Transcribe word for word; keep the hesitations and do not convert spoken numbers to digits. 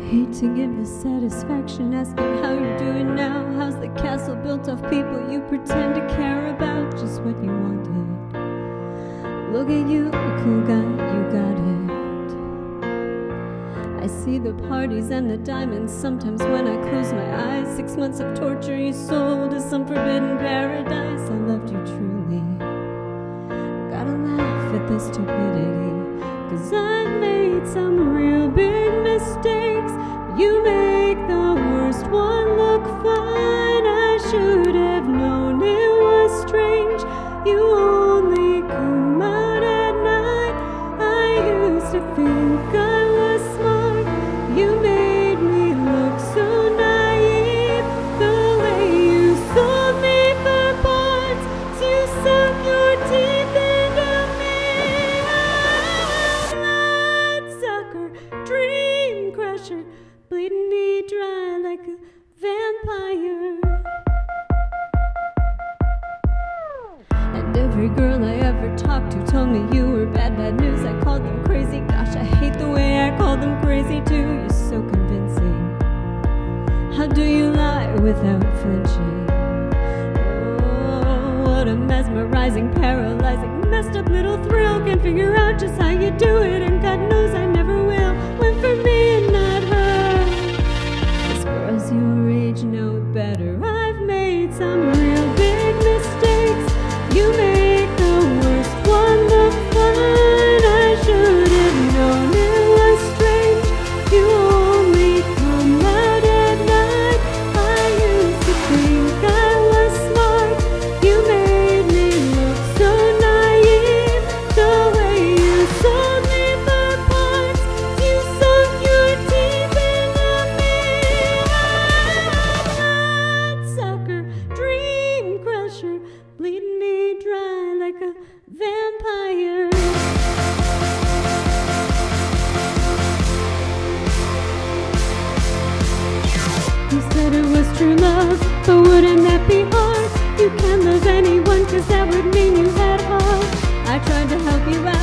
Hate to give the satisfaction, asking how you're doing now. How's the castle built of people you pretend to care about? Just what you wanted. Look at you, a cool guy, you got it. I see the parties and the diamonds sometimes when I close my eyes. Six months of torture you sold to some forbidden paradise. I loved you truly. Gotta laugh at the stupidity, 'cause I've made some real big mistakes. You make the worst one look fine. I should have known it was strange. You only come out at night. I used to think I was smart. You made me look so naive. The way you sold me for parts, you sunk your teeth into me. Bloodsucker, dream crusher, bleeding me dry like a vampire. And every girl I ever talked to told me you were bad, bad news. I called them crazy. Gosh, I hate the way I call them crazy too. You're so convincing. How do you lie without flinching? Oh, what a mesmerizing, paralyzing, messed up little thrill. Can't figure out just how you do it, and God knows I never will. Went for me and not her. These girls your age know better. I've made some real big mistakes. You make the worst one look fine. I should have known it was strange. You only come out at night. I used to think I was smart. You made me look so naive. The way you sold me for parts, you sunk your teeth into me. Bloodsucker, dream crusher, bleeding me dry like a vampire. You said it was true love, but wouldn't that be hard? You can't love anyone, 'cause that would mean you had heart. I tried to help you out.